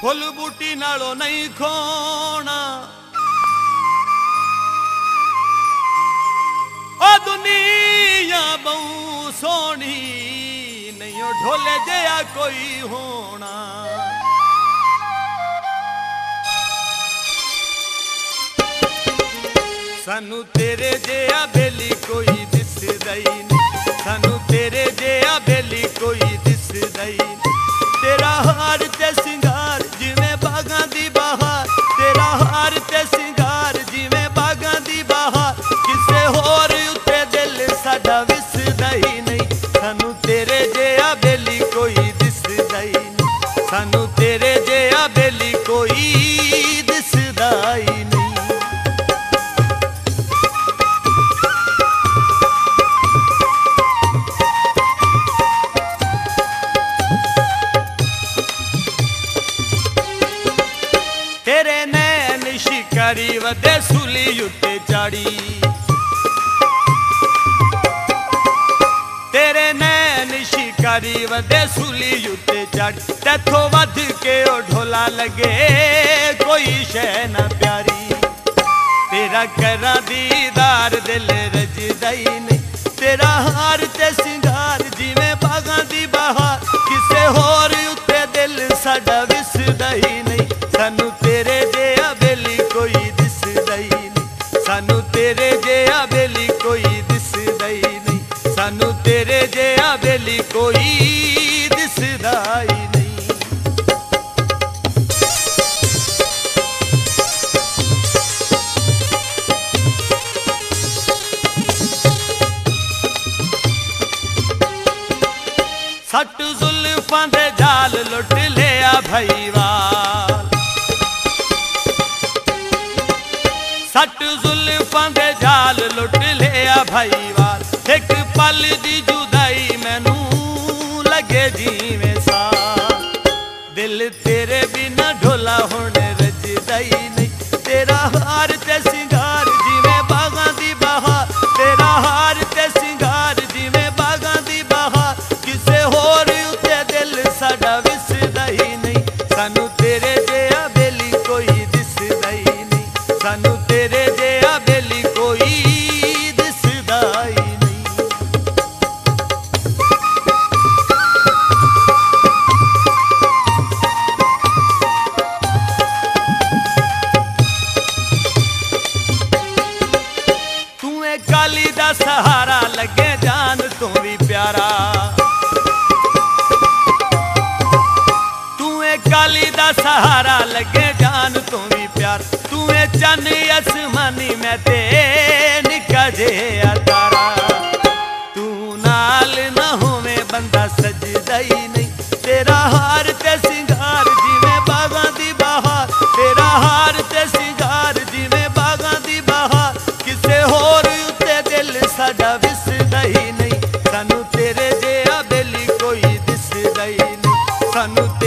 Full बूटी नालों नहीं खोना। ओ दुनिया बहु सोनी नहीं ओ ढोले जया कोई होना। सानू तेरे जया बेली कोई दिसदा ही नहीं, सानू तेरे जया बेली कोई दिसदा ही नहीं। तेरा हार ते सिंगार जिवें बागां दी बहार, तेरा हार ते सिंगार जिवें बागां दी बहार। किसे होर उत्ते दिल साडा विसदा ही नहीं, सानू तेरे जया बेली कोई दिसदा ही नहीं, सानू तेरे जया बेली कोई दिसदा ही नहीं। तेरे नैन शिकारी वदे सूली उत्ते चाड़ी, तेरे नैन शिकारी वदे सूली उत्ते चाड़ी। तैथों वध के ओ ढोला लगे कोई शै ना प्यारी। तेरा करा दीदार दिल रजदा ही नहीं, तेरा हार ते सिंगार जिवें बागां दी बहार। किसे होर उत्ते दिल साडा विसदा ही नहीं, सानू तेरे जया बेली कोई दिसदा ही नहीं, सानू तेरे जया बेली कोई दिसदा ही नहीं, सानू तेरे जया बेली कोई दिसदा ही नहीं। सट जुल्फां दे जाल लुट लिया भईवाल, सट जुल्फां दे जाल लुट लिया भईवाल। एक पल दी जुदाई मैनू लगे जिवें साल, दिल तेरे बिना ढोला हुण रजदा ही नहीं। तेरा हार ते सिंगार जिवें बागां दी बहार, तेरा हार ते सिंगार जिवें बागां दी बहार। किसे होर उत्ते दिल साडा विसदा ही नहीं, सानू तेरे जया बेली कोई दिसदा ही नहीं, सानू तेरे जया बेली कोई दिसदा ही नहीं। तू ए काली दा सहारा लगे जान तू भी प्यारा, तू ए काली दा सहारा लगे जान तू भी प्यार। तू ए चन आसमानी मैं ते निक्का जेहा तारा, तू नाल ना होवे बंदा सजदा ही नहीं। तेरा हार ते सिंगार जिवें बागां दी बहार, तेरा हार ते सिंगार जिवें बागां दी बहार। किसे होर उत्ते दिल साडा विसदा ही नहीं, सानू तेरे जया बेली कोई दिसदा ही नहीं, सानू